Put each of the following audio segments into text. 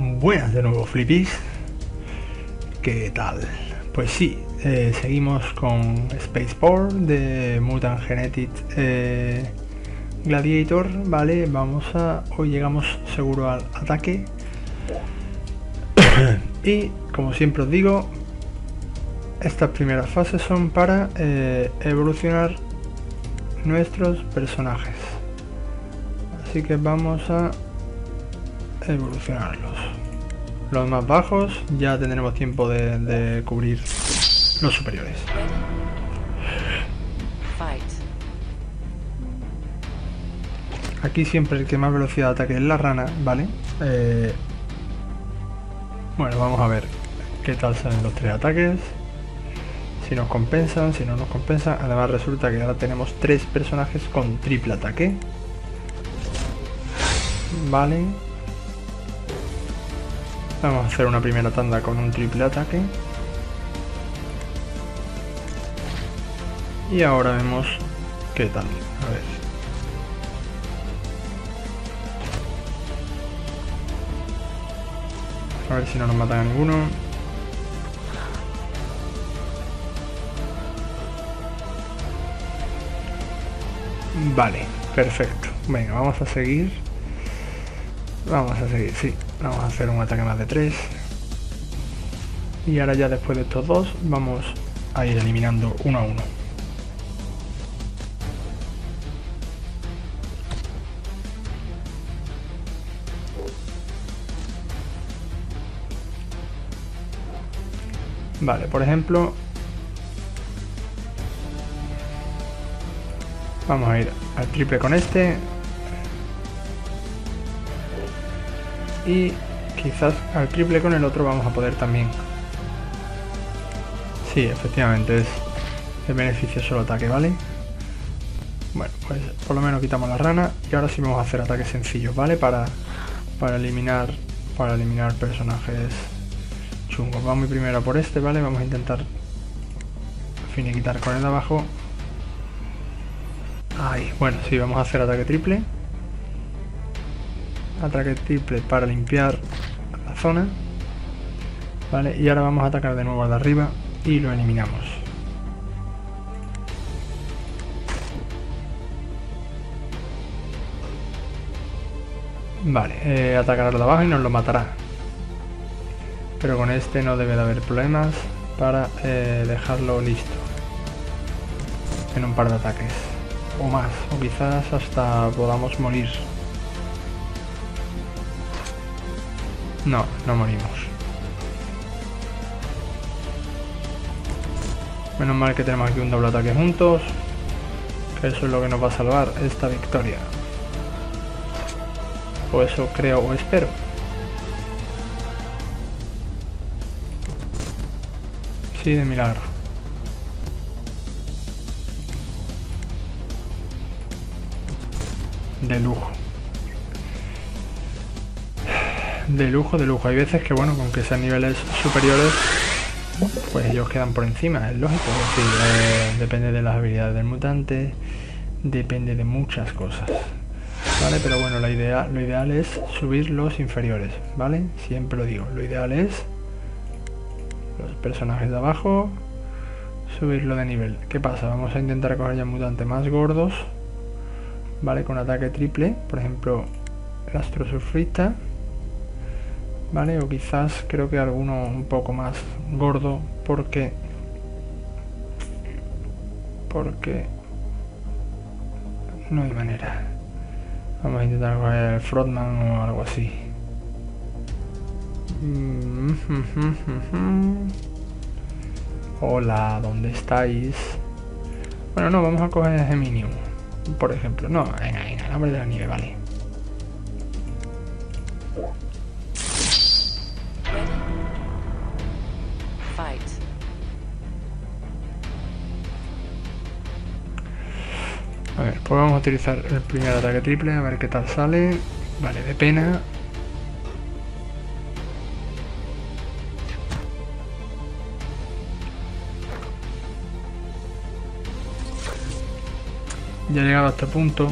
Buenas de nuevo, Flippies. ¿Qué tal? Pues sí, seguimos con Spaceport de Mutant Genetics Gladiator, ¿vale? Hoy llegamos seguro al ataque. Y como siempre os digo, estas primeras fases son para evolucionar nuestros personajes. Así que vamos a evolucionarlos. Los más bajos ya tendremos tiempo de cubrir los superiores. Aquí siempre el que más velocidad de ataque es la rana, ¿vale? Bueno, vamos a ver qué tal salen los tres ataques. Si nos compensan, si no nos compensan. Además resulta que ahora tenemos tres personajes con triple ataque. Vale. Vamos a hacer una primera tanda con un triple ataque. Y ahora vemos qué tal. A ver. A ver si no nos matan a ninguno. Vale, perfecto. Venga, vamos a seguir. Sí. Vamos a hacer un ataque más de 3. Y ahora ya después de estos dos vamos a ir eliminando uno a uno. Vale, por ejemplo, vamos a ir al triple con este. Y quizás al triple con el otro vamos a poder también. Sí, efectivamente es beneficioso el ataque, ¿vale? Bueno, pues por lo menos quitamos la rana. Y ahora sí vamos a hacer ataques sencillos, ¿vale? Para eliminar personajes chungos. Vamos primero por este, ¿vale? Vamos a intentar finiquitar con el de abajo. Ahí, bueno, sí, vamos a hacer ataque triple. Ataque triple para limpiar la zona. Vale, y ahora vamos a atacar de nuevo al de arriba y lo eliminamos. Vale, atacar al de abajo y nos lo matará. Pero con este no debe de haber problemas para dejarlo listo en un par de ataques o más, o quizás hasta podamos morir. No, no morimos. Menos mal que tenemos aquí un doble ataque juntos, que eso es lo que nos va a salvar esta victoria. O eso creo o espero. Sí, de milagro. De lujo. De lujo, de lujo. Hay veces que, bueno, con que sean niveles superiores, pues ellos quedan por encima, es lógico. Es decir, depende de las habilidades del mutante, depende de muchas cosas, ¿vale? Pero bueno, lo ideal es subir los inferiores, ¿vale? Siempre lo digo, lo ideal es los personajes de abajo, subirlo de nivel. ¿Qué pasa? Vamos a intentar coger ya mutantes más gordos, ¿vale? Con ataque triple, por ejemplo, el astrosurfista. Vale, o quizás creo que alguno un poco más gordo porque no hay manera. Vamos a intentar coger el Frogman o algo así. Hola, ¿dónde estáis? Bueno, no, vamos a coger el Geminium, por ejemplo. No, venga, el hombre de la nieve, vale. A ver, pues vamos a utilizar el primer ataque triple, a ver qué tal sale. Vale, de pena. Ya he llegado a este punto.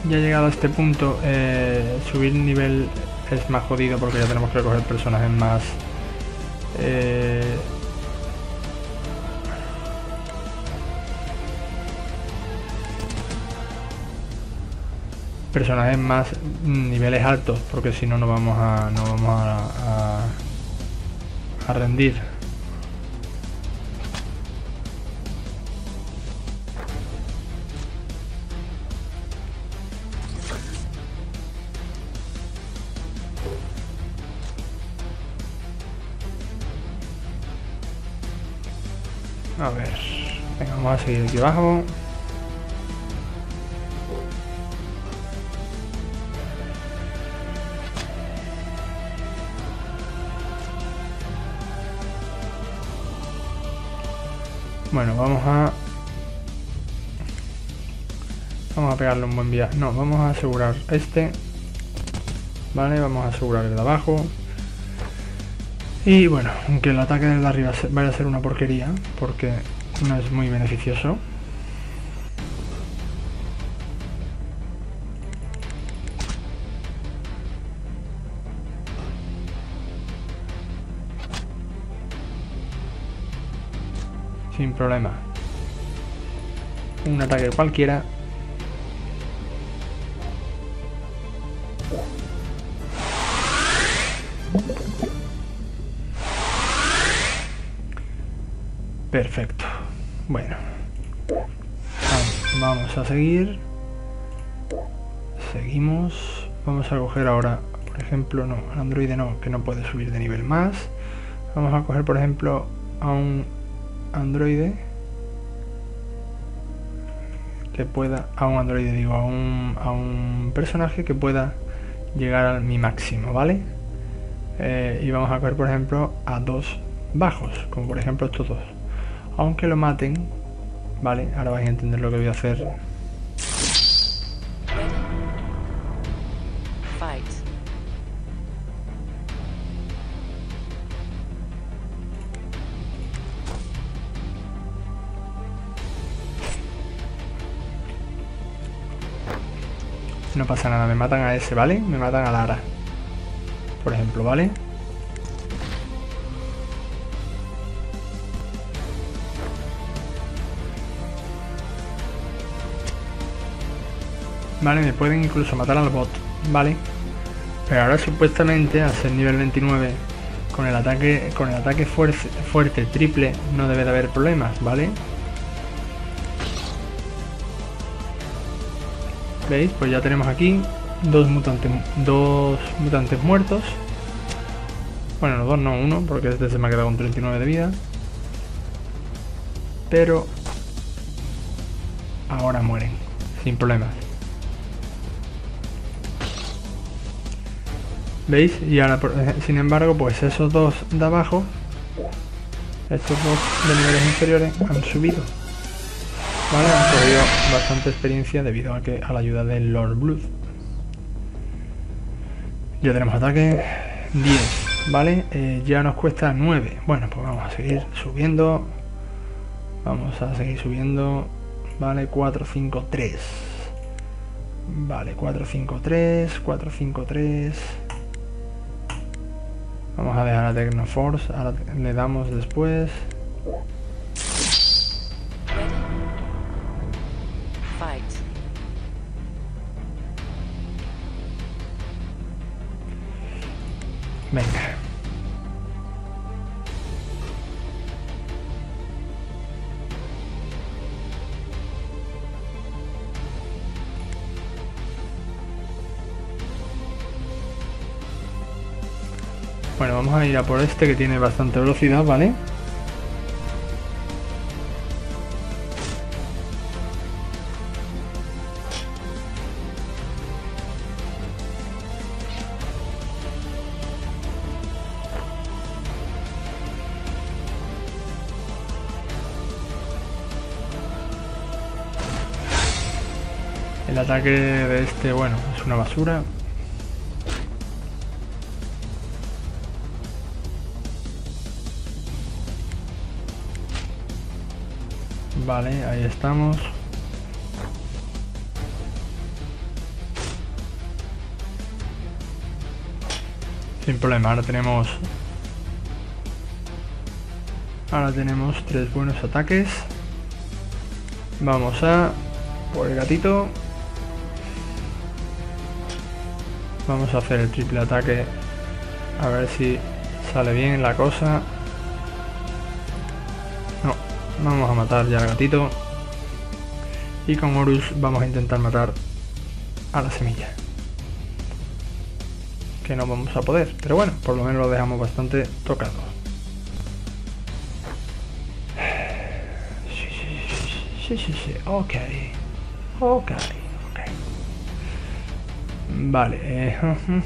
ya llegado a este punto, subir nivel es más jodido porque ya tenemos que coger personajes más... personajes más niveles altos, porque si no, no vamos a rendir. A ver, venga, vamos a seguir aquí abajo. Bueno, vamos a pegarle un buen viaje. No, vamos a asegurar este. Vale, vamos a asegurar el de abajo. Y bueno, aunque el ataque del de arriba vaya a ser una porquería, porque no es muy beneficioso. Sin problema. Un ataque cualquiera. Perfecto. Bueno. Vamos a seguir. Seguimos. Vamos a coger ahora, por ejemplo, no, al androide no, que no puede subir de nivel más. Vamos a coger, por ejemplo, a un androide que pueda, a un personaje que pueda llegar a mi máximo, ¿vale? Y vamos a coger, por ejemplo, a dos bajos, como por ejemplo estos dos. Aunque lo maten, ¿vale? Ahora vais a entender lo que voy a hacer. No pasa nada, me matan a ese, ¿vale? Me matan a Lara, por ejemplo, ¿vale? Vale, me pueden incluso matar al bot, ¿vale? Pero ahora supuestamente al ser nivel 29 con el ataque fuerte triple no debe de haber problemas, ¿vale? ¿Veis? Pues ya tenemos aquí dos mutantes muertos. Bueno, no dos, no uno, porque este se me ha quedado con 39 de vida. Pero ahora mueren, sin problemas. ¿Veis? Y ahora, sin embargo, pues esos dos de abajo, estos dos de niveles inferiores, han subido. Vale, han cogido bastante experiencia debido a la ayuda del Lord Blood. Ya tenemos ataque 10, ¿vale? Ya nos cuesta 9. Bueno, pues vamos a seguir subiendo. Vamos a seguir subiendo. Vale, 4, 5, 3. Vale, 4, 5, 3, 4, 5, 3. Vamos a dejar a Technoforce, ahora le damos después. Venga. Bueno, vamos a ir a por este que tiene bastante velocidad, ¿vale? El ataque de este, bueno, es una basura. Vale, ahí estamos. Sin problema, ahora tenemos 3 buenos ataques. Vamos a por el gatito. Vamos a hacer el triple ataque. A ver si sale bien la cosa. No, vamos a matar ya al gatito. Y con Horus vamos a intentar matar a la semilla. Que no vamos a poder, pero bueno, por lo menos lo dejamos bastante tocado. Sí, ok. Vale.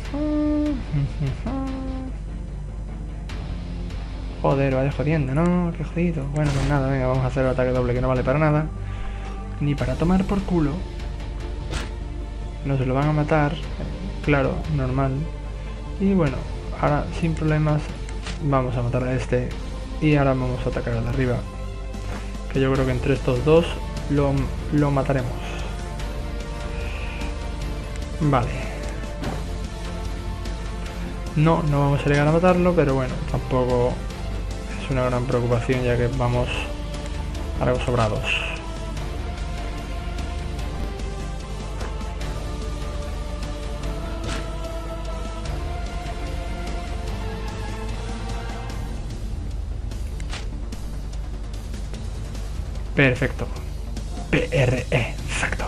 Joder, vaya jodiendo, ¿no? Qué jodido. Bueno, pues nada, venga, vamos a hacer el ataque doble que no vale para nada. Ni para tomar por culo. Nos lo van a matar. Claro, normal. Y bueno, ahora sin problemas vamos a matar a este. Y ahora vamos a atacar al de arriba. Que yo creo que entre estos dos lo mataremos. Vale. No vamos a llegar a matarlo, pero bueno, tampoco es una gran preocupación ya que vamos algo sobrados. Perfecto. Exacto.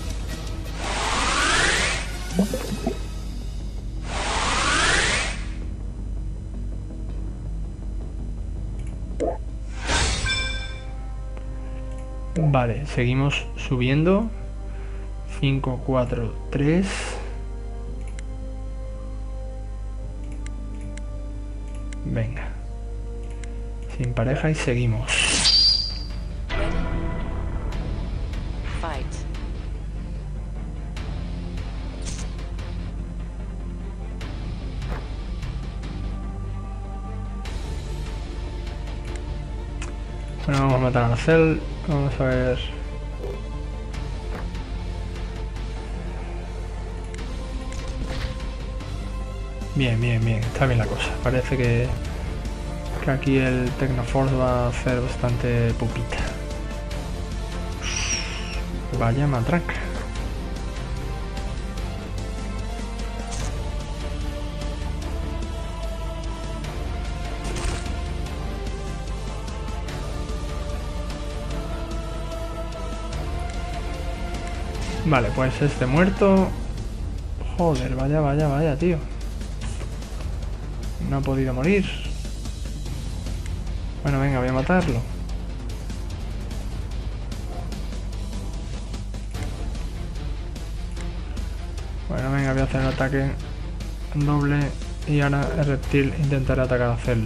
Vale, seguimos subiendo. 5, 4, 3. Venga. Sin pareja y seguimos. Bueno, vamos a matar a Arcel. Vamos a ver. Bien. Está bien la cosa. Parece que aquí el Technoforce va a hacer bastante pupita. Vaya matraca. Vale, pues este muerto. Joder, vaya, tío. No ha podido morir. Bueno, venga, voy a matarlo. Bueno, venga, voy a hacer el ataque doble. Y ahora el reptil intentará atacar a Cell.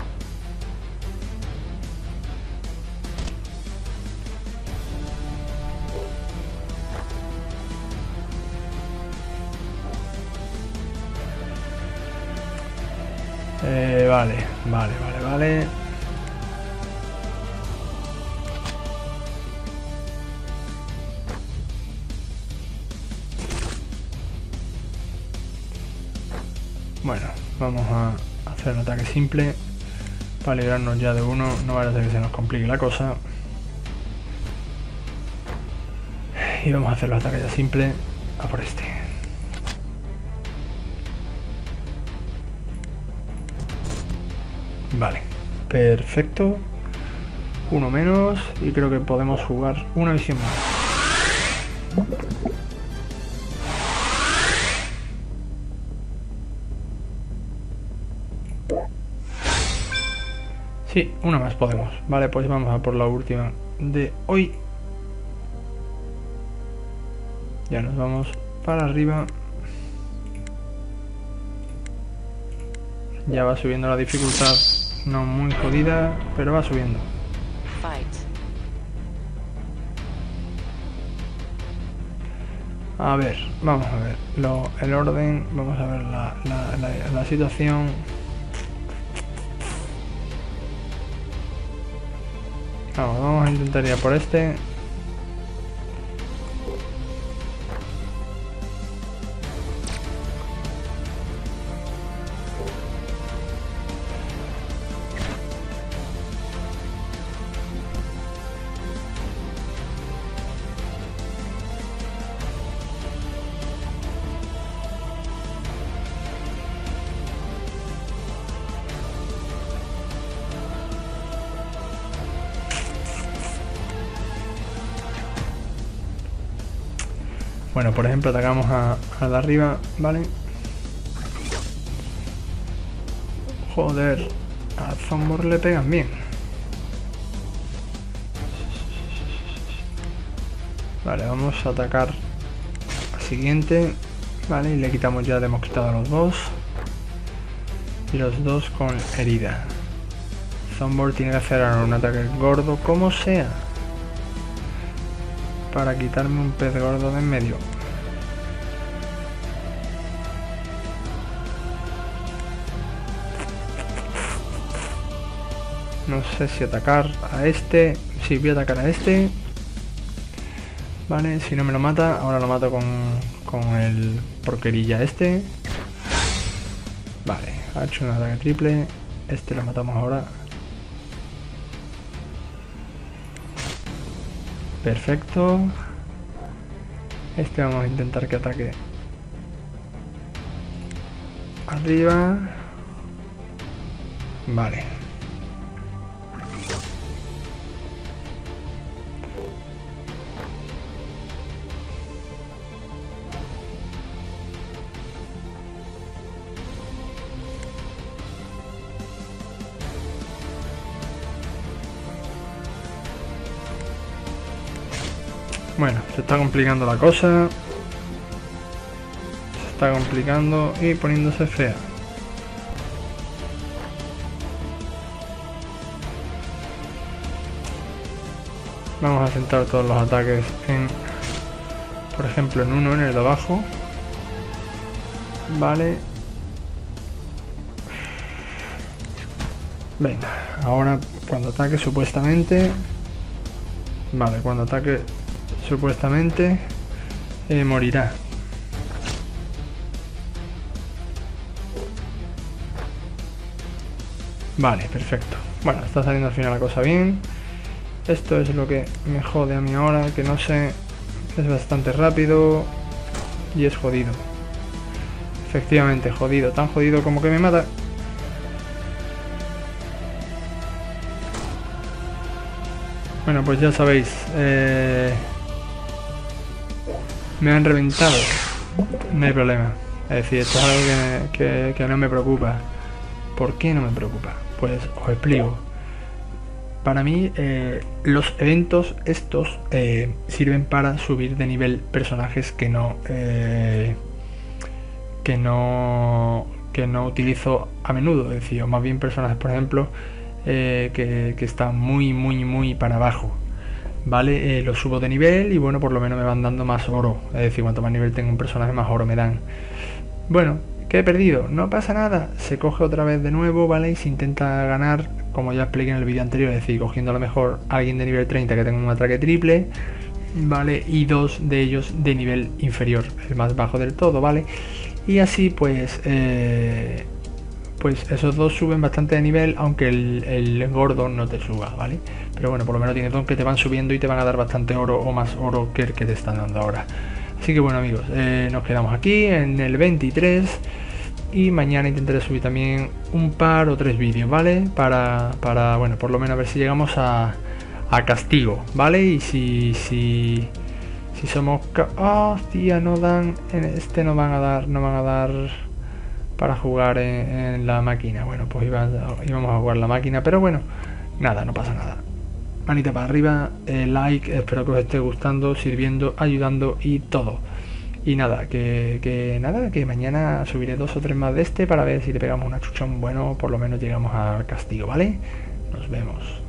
Vale. Bueno, vamos a hacer un ataque simple para librarnos ya de uno. No vaya a ser que se nos complique la cosa. Y vamos a hacer los ataques ya simples a por este. Vale, perfecto. Uno menos y creo que podemos jugar una visión más. Sí, una más podemos. Vale, pues vamos a por la última de hoy. Ya nos vamos para arriba. Ya va subiendo la dificultad. No muy jodida, pero va subiendo. A ver, vamos a ver el orden, vamos a ver la situación. Vamos a intentar ir a por este. Bueno, por ejemplo, atacamos a de arriba, ¿vale? Joder, a Zombor le pegan bien. Vale, vamos a atacar al siguiente. Vale, y le quitamos ya, le hemos quitado a los dos. Y los dos con herida. Zombor tiene que hacer ahora un ataque gordo, como sea, para quitarme un pez gordo de en medio. No sé si atacar a este. Sí, voy a atacar a este. Vale, si no me lo mata, ahora lo mato con el porquerilla este. Vale, ha hecho un ataque triple. Este lo matamos ahora. Perfecto. Este vamos a intentar que ataque arriba. Vale. Bueno, se está complicando la cosa. Se está complicando y poniéndose fea. Vamos a centrar todos los ataques en, por ejemplo, en uno, en el de abajo. Vale. Venga, ahora cuando ataque supuestamente... Vale, cuando ataque supuestamente morirá. Vale, perfecto. Bueno, está saliendo al final la cosa bien. Esto es lo que me jode a mí ahora, que no sé, es bastante rápido y es jodido. Efectivamente, jodido, tan jodido como que me mata. Bueno, pues ya sabéis, me han reventado, no hay problema. Es decir, esto es algo que no me preocupa. ¿Por qué no me preocupa? Pues os explico. Para mí, los eventos estos sirven para subir de nivel personajes que no utilizo a menudo. Es decir, o más bien personajes, por ejemplo, que están muy para abajo. Vale, los subo de nivel y bueno, por lo menos me van dando más oro. Es decir, cuanto más nivel tengo un personaje, más oro me dan. Bueno, ¿qué he perdido? No pasa nada, se coge otra vez de nuevo, ¿vale? Y se intenta ganar, como ya expliqué en el vídeo anterior, es decir, cogiendo a lo mejor a alguien de nivel 30 que tenga un ataque triple, ¿vale? Y dos de ellos de nivel inferior, el más bajo del todo, ¿vale? Y así pues esos dos suben bastante de nivel, aunque el gordo no te suba, ¿vale? Pero bueno, por lo menos tienes dos que te van subiendo y te van a dar bastante oro o más oro que el que te están dando ahora. Así que bueno, amigos, nos quedamos aquí en el 23 y mañana intentaré subir también un par o tres vídeos, ¿vale? Para bueno, por lo menos a ver si llegamos a castigo, ¿vale? Y si somos... ¡Hostia! No dan... En este no van a dar para jugar en la máquina. Bueno, pues íbamos a jugar la máquina, pero bueno, nada, no pasa nada. Manita para arriba, like, espero que os esté gustando, sirviendo, ayudando y todo. Y nada, que mañana subiré 2 o 3 más de este para ver si le pegamos un achuchón bueno, por lo menos llegamos al castigo, ¿vale? Nos vemos.